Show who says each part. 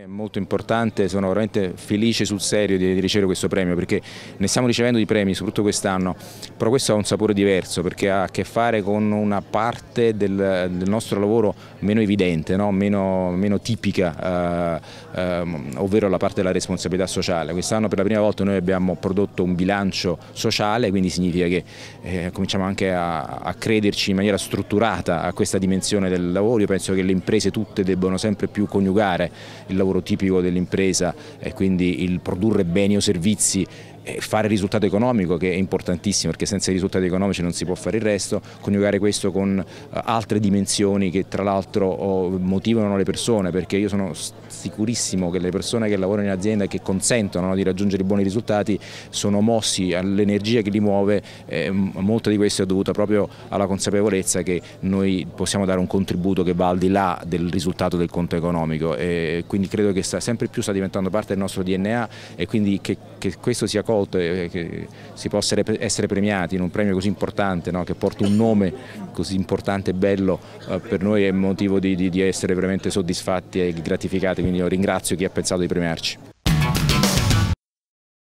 Speaker 1: Molto importante, sono veramente felice sul serio di ricevere questo premio, perché ne stiamo ricevendo di premi soprattutto quest'anno, però questo ha un sapore diverso perché ha a che fare con una parte del nostro lavoro meno evidente, no? meno tipica, ovvero la parte della responsabilità sociale. Quest'anno per la prima volta noi abbiamo prodotto un bilancio sociale, quindi significa che cominciamo anche a crederci in maniera strutturata a questa dimensione del lavoro. Io penso che le imprese tutte debbano sempre più coniugare il lavoro tipico dell'impresa e quindi il produrre beni o servizi e fare risultato economico, che è importantissimo perché senza i risultati economici non si può fare il resto, coniugare questo con altre dimensioni che tra l'altro motivano le persone, perché io sono sicurissimo che le persone che lavorano in azienda e che consentono di raggiungere buoni risultati sono mossi all'energia che li muove, molta di questo è dovuta proprio alla consapevolezza che noi possiamo dare un contributo che va al di là del risultato del conto economico, e quindi credo che sempre più sta diventando parte del nostro DNA, e quindi che questo sia colto e che si possa essere premiati in un premio così importante, no? Che porta un nome così importante e bello, per noi è motivo di essere veramente soddisfatti e gratificati, quindi io ringrazio chi ha pensato di premiarci.